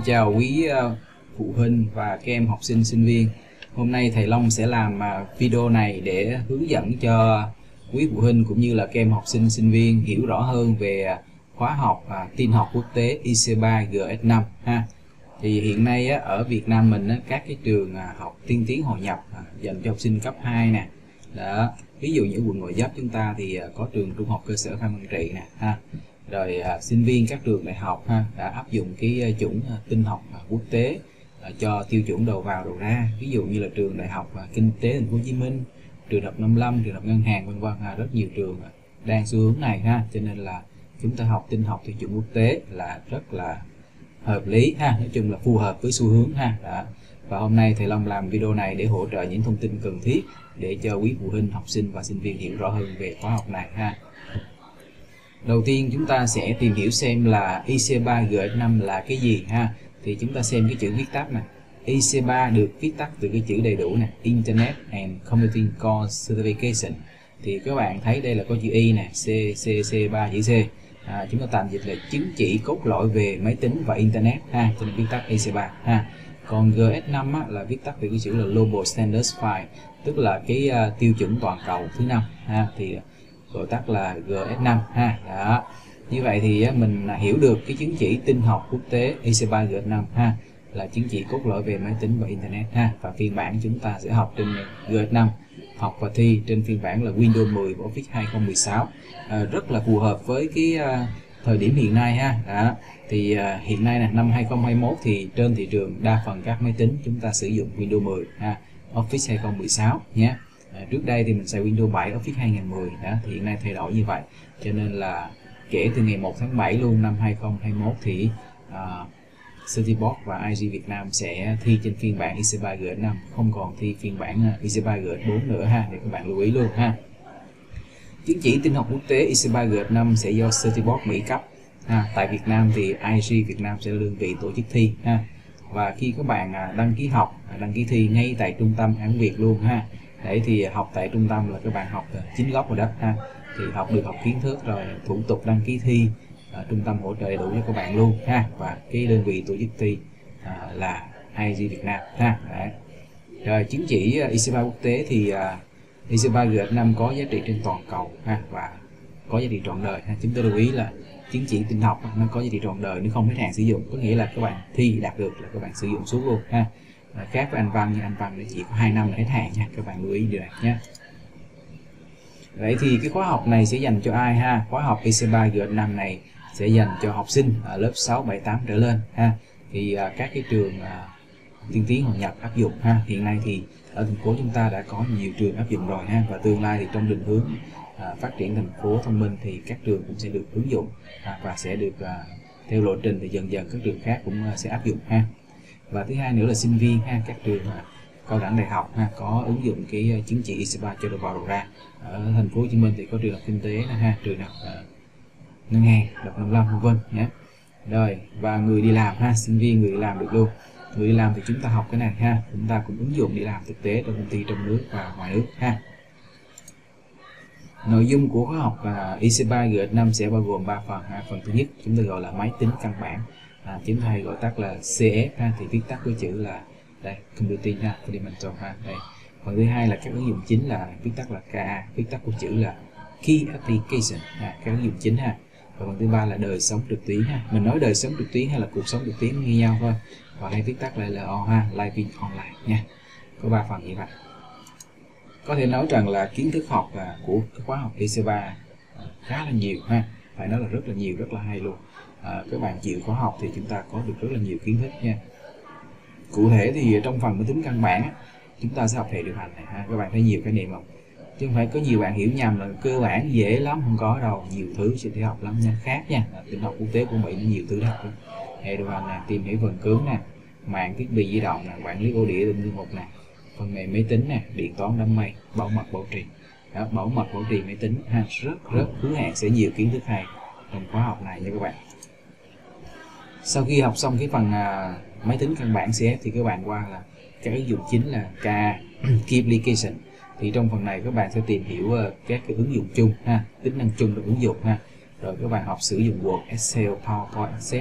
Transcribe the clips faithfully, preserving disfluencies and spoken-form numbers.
chào quý uh, phụ huynh và các em học sinh sinh viên. Hôm nay thầy Long sẽ làm uh, video này để hướng dẫn cho quý phụ huynh cũng như là các em học sinh sinh viên hiểu rõ hơn về uh, khóa học uh, tin học quốc tế I C ba G S năm ha. Thì hiện nay uh, ở Việt Nam mình uh, các cái trường uh, học tiên tiến hội nhập uh, dành cho học sinh cấp hai nè. Đó, ví dụ như quận Gò Vấp chúng ta thì uh, có trường trung học cơ sở Phan Văn Trị nè ha. Rồi à, sinh viên các trường đại học ha đã áp dụng cái uh, chuẩn uh, tin học uh, quốc tế uh, cho tiêu chuẩn đầu vào đầu ra, ví dụ như là trường đại học uh, kinh tế Thành phố Hồ Chí Minh, trường đại học năm mươi lăm, trường đại học ngân hàng vân vân ha. Rất nhiều trường uh, đang xu hướng này ha, cho nên là chúng ta học tin học tiêu chuẩn quốc tế là rất là hợp lý ha, nói chung là phù hợp với xu hướng ha. Đó. Và hôm nay thầy Long làm video này để hỗ trợ những thông tin cần thiết để cho quý phụ huynh, học sinh và sinh viên hiểu rõ hơn về khóa học này ha. Đầu tiên chúng ta sẽ tìm hiểu xem là I C ba G S năm là cái gì ha. Thì chúng ta xem cái chữ viết tắt này. I C ba được viết tắt từ cái chữ đầy đủ này, Internet and Computing Course Certification. Thì các bạn thấy đây là có chữ I nè, C, C, C, ba chữ C. À, chúng ta tạm dịch là chứng chỉ cốt lõi về máy tính và Internet ha, cho nên viết tắt I C ba ha. Còn G S năm á, là viết tắt từ cái chữ là Global Standards five, tức là cái uh, tiêu chuẩn toàn cầu thứ năm ha. Thì gọi tắt là G S năm ha. Đó. Như vậy thì mình hiểu được cái chứng chỉ tin học quốc tế I C ba G S năm ha là chứng chỉ cốt lõi về máy tính và Internet ha. Và phiên bản chúng ta sẽ học trên G S năm, học và thi trên phiên bản là Windows mười và Office hai không một sáu. À, rất là phù hợp với cái uh, thời điểm hiện nay ha. Đó. Thì uh, hiện nay là năm hai không hai mốt thì trên thị trường đa phần các máy tính chúng ta sử dụng Windows mười ha, Office hai không một sáu nhé. À, trước đây thì mình xài Windows bảy, Office hai không một không đó, thì hiện nay thay đổi như vậy, cho nên là kể từ ngày một tháng bảy luôn năm hai không hai mốt thì uh, Certiboard và I G Việt Nam sẽ thi trên phiên bản I C ba G S năm, không còn thi phiên bản I C ba G S bốn nữa ha, để các bạn lưu ý luôn ha. Chứng chỉ tin học quốc tế I C ba G S năm sẽ do Certiboard Mỹ cấp ha. Tại Việt Nam thì I G Việt Nam sẽ là đơn vị tổ chức thi ha. Và khi các bạn đăng ký học, đăng ký thi ngay tại trung tâm Án Việt luôn ha. Đấy thì học tại trung tâm là các bạn học chính gốc rồi đó ha. Thì học được học kiến thức rồi, thủ tục đăng ký thi à, trung tâm hỗ trợ đầy đủ cho các bạn luôn ha. Và cái đơn vị tổ chức thi à, là I G Việt Nam ha. Đấy. Rồi chứng chỉ I C ba quốc tế thì à, I C ba G S năm có giá trị trên toàn cầu ha, và có giá trị trọn đời ha. Chúng tôi lưu ý là chứng chỉ tin học nó có giá trị trọn đời, nếu không hết hạn sử dụng, có nghĩa là các bạn thi đạt được là các bạn sử dụng suốt luôn ha. À, khác với anh văn, như anh văn chỉ có hai năm là hết hạn nha, các bạn lưu ý điều này nhé. Vậy thì cái khóa học này sẽ dành cho ai ha? Khóa học I C ba G S năm này sẽ dành cho học sinh ở lớp sáu, bảy, tám trở lên ha. Thì à, các cái trường à, tiên tiến hội nhập áp dụng ha. Hiện nay thì ở thành phố chúng ta đã có nhiều trường áp dụng rồi ha, và tương lai thì trong định hướng à, phát triển thành phố thông minh thì các trường cũng sẽ được ứng dụng à, và sẽ được à, theo lộ trình thì dần dần các trường khác cũng à, sẽ áp dụng ha. Và thứ hai nữa là sinh viên ha, các trường à, cao đẳng đại học ha, có ứng dụng cái uh, chứng chỉ I C ba cho đầu vào đầu ra. Ở thành phố Hồ Chí Minh thì có trường học kinh tế ha, trường học uh, ngân hàng, đọc năm mươi lăm vân vân nhé. Rồi, và người đi làm ha, sinh viên người đi làm được luôn. Người đi làm thì chúng ta học cái này ha, chúng ta cũng ứng dụng đi làm thực tế trong công ty trong nước và ngoài nước ha. Nội dung của khóa học uh, I C ba G S năm sẽ bao gồm ba phần ha. Phần thứ nhất chúng ta gọi là máy tính căn bản, à, chúng ta gọi tắt là C F ha, thì viết tắt với chữ là đây, computing ha, fundamental ha. Đây. Phần thứ hai là các ứng dụng chính là viết tắt là K A, viết tắt của chữ là Key Application ha, các ứng dụng chính ha. Và phần thứ ba là đời sống trực tuyến ha. Mình nói đời sống trực tuyến hay là cuộc sống trực tuyến như nhau thôi. Và hay viết tắt lại là L O ha, living online nha. Có ba phần như vậy. Có thể nói rằng là kiến thức học là của khóa học I C ba khá là nhiều ha, phải nói là rất là nhiều, rất là hay luôn. À, các bạn chịu khóa học thì chúng ta có được rất là nhiều kiến thức nha. Cụ thể thì trong phần máy tính căn bản chúng ta sẽ học hệ điều hành này ha. Các bạn thấy nhiều khái niệm không? Chứ không phải có nhiều bạn hiểu nhầm là cơ bản dễ lắm, không có đâu, nhiều thứ sẽ thể học lắm nha, khác nha. Tin học quốc tế của Mỹ nhiều thứ học lắm. Hệ điều hành nè, tìm hiểu phần cứng nè, mạng thiết bị di động nè, quản lý ổ đĩa định danh mục nè, phần mềm máy tính nè, điện toán đám mây, bảo mật bảo trì. Đó, bảo mật bảo trì máy tính ha, rất rất hứa hẹn sẽ nhiều kiến thức hay trong khóa học này nha các bạn. Sau khi học xong cái phần à, máy tính căn bản C F thì các bạn qua là các ứng dụng chính là K A, Key Application. Thì trong phần này các bạn sẽ tìm hiểu uh, các cái ứng dụng chung ha, tính năng chung của ứng dụng ha. Rồi các bạn học sử dụng Word, Excel, PowerPoint, Access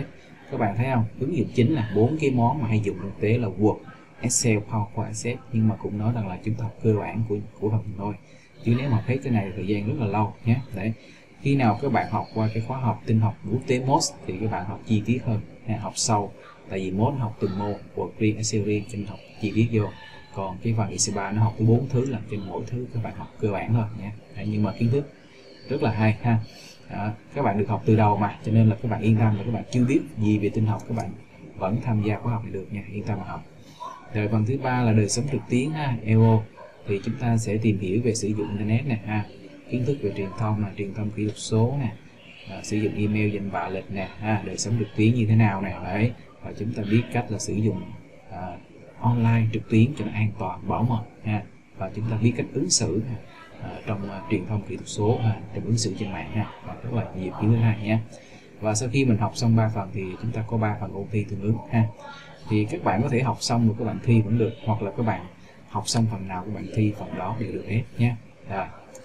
các bạn thấy không, ứng dụng chính là bốn cái món mà hay dùng thực tế là Word, Excel, PowerPoint, Access, nhưng mà cũng nói rằng là chúng ta học cơ bản của của phần thôi, chứ nếu mà học hết cái này thời gian rất là lâu nhé. Đấy, khi nào các bạn học qua cái khóa học tinh học quốc tế mốt thì các bạn học chi tiết hơn, học sâu, tại vì mốt học từng môn, Word riêng, Excel riêng, cho nên học chi tiết vô. Còn cái phần i xê ba nó học tới bốn thứ, làm cho mỗi thứ các bạn học cơ bản thôi nhé. Đấy, nhưng mà kiến thức rất là hay ha. Đó, các bạn được học từ đầu mà, cho nên là các bạn yên tâm là các bạn chưa biết gì về tinh học các bạn vẫn tham gia khóa học này được nha, yên tâm mà học. Rồi phần thứ ba là đời sống trực tuyến ha, e o, thì chúng ta sẽ tìm hiểu về sử dụng internet nè ha, kiến thức về truyền thông nè, truyền thông kỹ thuật số nè, à, sử dụng email danh bạ lịch nè ha, đời sống trực tuyến như thế nào nè. Đấy, và chúng ta biết cách là sử dụng à, online trực tuyến cho nó an toàn, bảo mật ha, và chúng ta biết cách ứng xử ha, à, trong uh, truyền thông kỹ thuật số ha, trong ứng xử trên mạng ha, và rất là nhiều kiến thức hay nhé. Và sau khi mình học xong ba phần thì chúng ta có ba phần ôn thi tương ứng ha. Thì các bạn có thể học xong rồi các bạn thi vẫn được, hoặc là các bạn học xong phần nào các bạn thi phần đó đều được hết nhé. Rồi,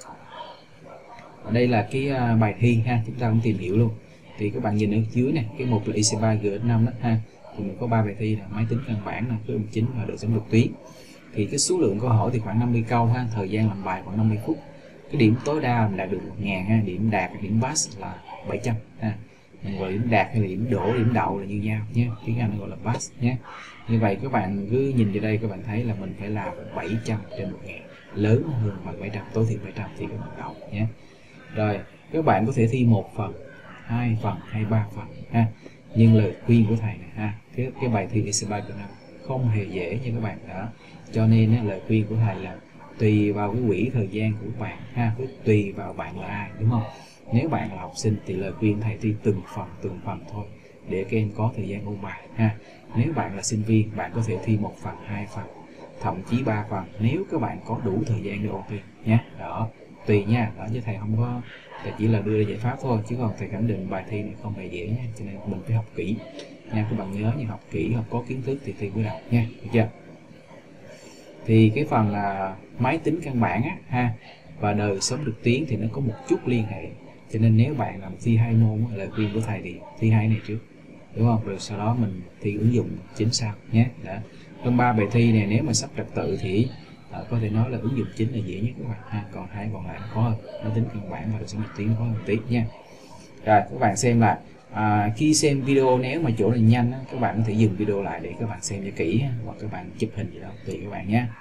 ở đây là cái uh, bài thi ha, chúng ta cũng tìm hiểu luôn. Thì các bạn nhìn ở dưới này, cái một là i xê ba G X năm đó ha, thì mình có ba bài thi là máy tính căn bản là cái chính và đời sống trực tuyến. Thì cái số lượng câu hỏi thì khoảng năm mươi câu ha, thời gian làm bài khoảng năm mươi phút. Cái điểm tối đa mình đạt được một nghìn ha, điểm đạt, điểm pass là bảy trăm ha. Gọi điểm đạt hay là điểm đỗ, điểm đậu là như nhau nhé, tiếng Anh gọi là pass nhé. Như vậy các bạn cứ nhìn vào đây các bạn thấy là mình phải làm bảy trăm trên một nghìn, lớn hơn bằng bảy trăm, tối thiểu bảy trăm thì các bạn đậu nhé. Rồi các bạn có thể thi một phần, hai phần hay ba phần ha. Nhưng lời khuyên của thầy này ha, cái cái bài thi i xê ba không hề dễ như các bạn đó, cho nên á, lời khuyên của thầy là tùy vào cái quỹ thời gian của các bạn ha, tùy vào bạn là ai, đúng không? Nếu bạn là học sinh thì lời khuyên thầy thi từng phần từng phần thôi để các em có thời gian ôn bài ha. Nếu bạn là sinh viên, bạn có thể thi một phần, hai phần, thậm chí ba phần nếu các bạn có đủ thời gian để ôn thi nhé. Đó, tùy nha, đó chứ thầy không có, thầy chỉ là đưa ra giải pháp thôi, chứ còn thầy khẳng định bài thi này không hề dễ nha, cho nên mình phải học kỹ nha. Các bạn nhớ như học kỹ, học có kiến thức thì thi mới đọc nha, được chưa? Thì cái phần là máy tính căn bản á, ha, và đời sống trực tuyến thì nó có một chút liên hệ, cho nên nếu bạn làm thi hai môn, lời khuyên của thầy thì thi hai này trước, đúng không? Rồi sau đó mình thi ứng dụng chính sau nhé. Đó, trong ba bài thi này nếu mà sắp trật tự thì à, có thể nói là ứng dụng chính là dễ nhất các bạn ha, còn hai còn lại nó khó hơn, máy tính căn bản và đời sống trực tuyến nó khó hơn tí nha. Rồi các bạn xem là à, khi xem video nếu mà chỗ này nhanh á, các bạn có thể dừng video lại để các bạn xem cho kỹ ha, hoặc các bạn chụp hình gì đó tùy các bạn nhé.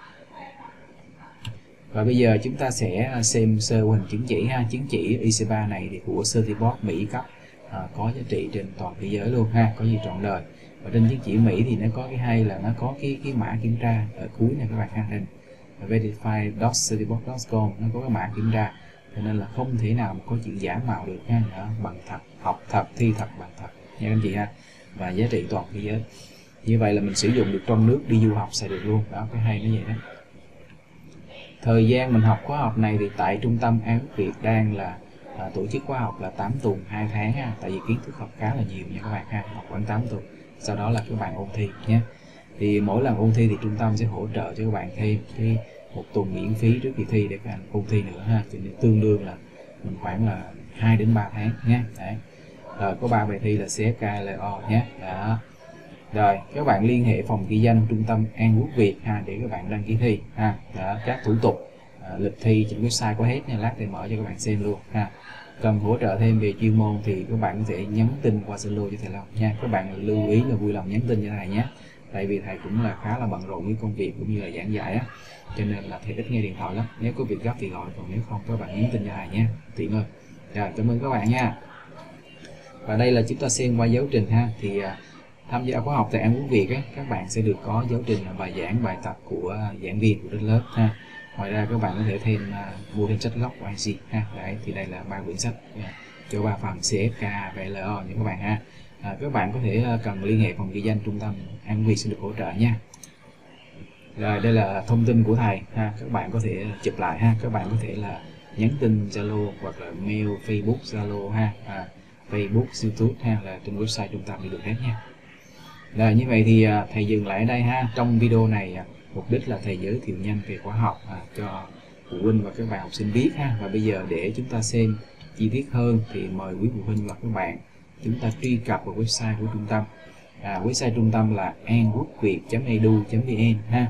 Và bây giờ chúng ta sẽ xem sơ qua hình chứng chỉ ha. Chứng chỉ i xê ba này thì của Certiboard Mỹ cấp, à, có giá trị trên toàn thế giới luôn ha, có gì trọn đời. Và trên chứng chỉ Mỹ thì nó có cái hay là nó có cái cái mã kiểm tra ở cuối này các bạn ha, nên verify chấm certiboard chấm com nó có cái mã kiểm tra, cho nên là không thể nào mà có chuyện giả mạo được ha. Đó, bằng thật, học thật, thi thật, bằng thật nha anh chị ha, và giá trị toàn thế giới. Như vậy là mình sử dụng được trong nước, đi du học xài được luôn đó, cái hay nó vậy đó. Thời gian mình học khóa học này thì tại Trung tâm An Quốc Việt đang là à, tổ chức khóa học là tám tuần hai tháng ha, tại vì kiến thức học khá là nhiều nha các bạn ha, học khoảng tám tuần, sau đó là các bạn ôn thi nhé. Thì mỗi lần ôn thi thì trung tâm sẽ hỗ trợ cho các bạn thêm cái một tuần miễn phí trước kỳ thi để các bạn ôn thi nữa ha, cho nên tương đương là mình khoảng là hai đến ba tháng nhé. Đấy, rồi có ba bài thi là xê ép ca, lờ o nhé. Đó, rồi các bạn liên hệ phòng ghi danh Trung tâm An Quốc Việt ha để các bạn đăng ký thi ha. Đó, các thủ tục à, lịch thi trên website có hết nha, lát thầy mở cho các bạn xem luôn ha. Cần hỗ trợ thêm về chuyên môn thì các bạn có thể nhắn tin qua Zalo cho thầy Long nha. Các bạn lưu ý là vui lòng nhắn tin cho thầy nhé, tại vì thầy cũng là khá là bận rộn với công việc cũng như là giảng dạy á, cho nên là thầy ít nghe điện thoại lắm. Nếu có việc gấp thì gọi, còn nếu không các bạn nhắn tin cho thầy nhé, tiện ơi. Rồi, cảm ơn các bạn nha. Và đây là chúng ta xem qua giáo trình ha. Thì à, tham gia khóa học tại An Quốc Việt ấy, các bạn sẽ được có giáo trình là bài giảng, bài tập của giảng viên của trên lớp ha. Ngoài ra các bạn có thể thêm uh, mua thêm sách gốc của i xê ha. Đấy, thì đây là ba quyển sách uh, cho ba phần xê ép ca, vê lờ o những các bạn ha. À, các bạn có thể uh, cần liên hệ phòng ghi danh Trung tâm An Quốc Việt sẽ được hỗ trợ nha. Rồi đây là thông tin của thầy ha, các bạn có thể chụp lại ha, các bạn có thể là nhắn tin Zalo hoặc là mail Facebook Zalo ha, à, Facebook, YouTube ha, là trên website trung tâm thì được hết nha. Rồi như vậy thì à, thầy dừng lại ở đây ha. Trong video này à, mục đích là thầy giới thiệu nhanh về khóa học à, cho phụ huynh và các bạn học sinh biết ha. Và bây giờ để chúng ta xem chi tiết hơn thì mời quý phụ huynh và các bạn chúng ta truy cập vào website của trung tâm. À, website trung tâm là an quốc việt chấm e d u chấm v n ha.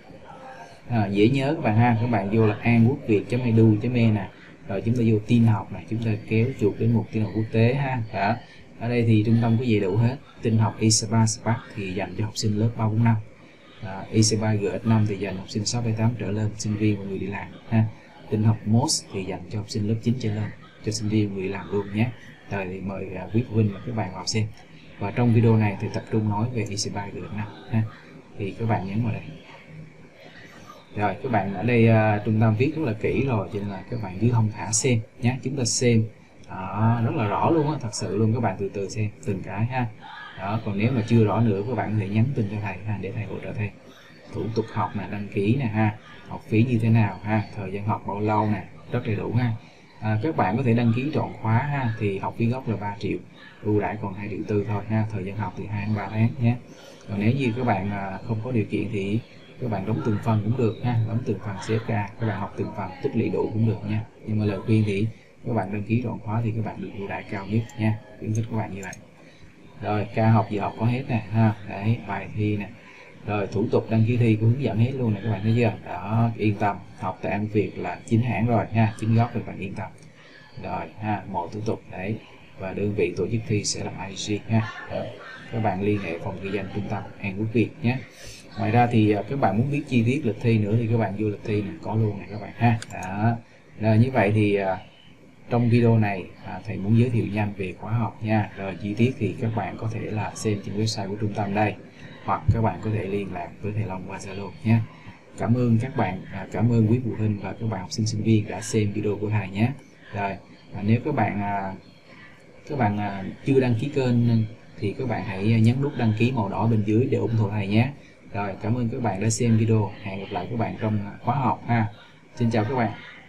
À, dễ nhớ các bạn ha, các bạn vô là an quốc việt chấm e d u chấm e nè, rồi chúng ta vô tin học này, chúng ta kéo chuột đến mục tin học quốc tế ha. Đó. Ở đây thì trung tâm có gì đủ hết. Tin học i xê ba Spark thì dành cho học sinh lớp ba bốn năm, à, i xê ba G X năm thì dành học sinh sáu bảy tám trở lên, sinh viên và người đi làm ha. Tin học em o ét thì dành cho học sinh lớp chín trở lên, cho sinh viên người đi làm luôn nhé. Rồi thì mời uh, quý phụ huynh và các bạn vào xem. Và trong video này thì tập trung nói về i xê ba G X năm ha. Thì các bạn nhấn vào đây. Rồi các bạn ở đây uh, trung tâm viết rất là kỹ rồi, cho nên là các bạn cứ thông thả xem nhé. Chúng ta xem đó, rất là rõ luôn á, thật sự luôn, các bạn từ từ xem từng cái ha. Đó, còn nếu mà chưa rõ nữa các bạn có thể nhắn tin cho thầy ha, để thầy hỗ trợ thêm. Thủ tục học nè, đăng ký nè ha, học phí như thế nào ha, thời gian học bao lâu nè, rất đầy đủ ha. À, các bạn có thể đăng ký trọn khóa ha, thì học phí gốc là ba triệu, ưu đãi còn hai triệu tư thôi ha, thời gian học thì hai đến ba tháng nhé. Còn nếu như các bạn à, không có điều kiện thì các bạn đóng từng phần cũng được ha, đóng từng phần xê ép ca, các bạn học từng phần tích lũy đủ cũng được nha. Nhưng mà lời khuyên thì các bạn đăng ký trọn khóa thì các bạn được ưu đãi cao nhất nha, khuyến khích các bạn như vậy. Rồi ca học giờ học có hết nè ha, đấy bài thi nè, rồi thủ tục đăng ký thi có hướng dẫn hết luôn nè, các bạn thấy chưa? Đó, yên tâm, học tại An Việt là chính hãng rồi ha, chính gốc rồi, bạn yên tâm. Rồi ha, mọi thủ tục đấy, và đơn vị tổ chức thi sẽ là i giê ha. Đó. Các bạn liên hệ phòng ghi danh trung tâm An Quốc Việt nhé. Ngoài ra thì các bạn muốn biết chi tiết lịch thi nữa thì các bạn vô lịch thi này có luôn này các bạn ha. Đó. Rồi như vậy thì trong video này à, thầy muốn giới thiệu nhanh về khóa học nha. Rồi chi tiết thì các bạn có thể là xem trên website của trung tâm đây, hoặc các bạn có thể liên lạc với thầy Long qua Zalo nhé. Cảm ơn các bạn, à, cảm ơn quý phụ huynh và các bạn học sinh sinh viên đã xem video của thầy nhé. Rồi à, nếu các bạn à, các bạn à, chưa đăng ký kênh thì các bạn hãy nhấn nút đăng ký màu đỏ bên dưới để ủng hộ thầy nhé. Rồi cảm ơn các bạn đã xem video, hẹn gặp lại các bạn trong khóa học ha. Xin chào các bạn.